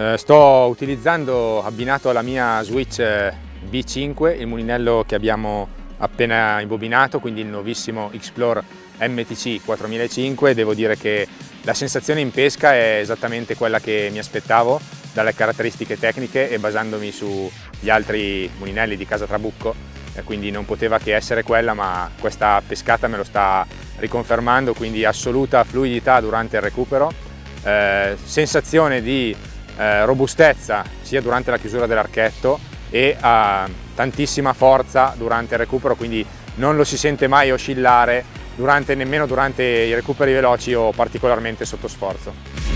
Sto utilizzando, abbinato alla mia Switch B5, il mulinello che abbiamo appena imbobinato, quindi il nuovissimo Explore MTC 4005. Devo dire che la sensazione in pesca è esattamente quella che mi aspettavo dalle caratteristiche tecniche e basandomi sugli altri mulinelli di casa Trabucco, quindi non poteva che essere quella, ma questa pescata me lo sta riconfermando, quindi assoluta fluidità durante il recupero, sensazione di robustezza sia durante la chiusura dell'archetto e tantissima forza durante il recupero, quindi non lo si sente mai oscillare nemmeno durante i recuperi veloci o particolarmente sotto sforzo.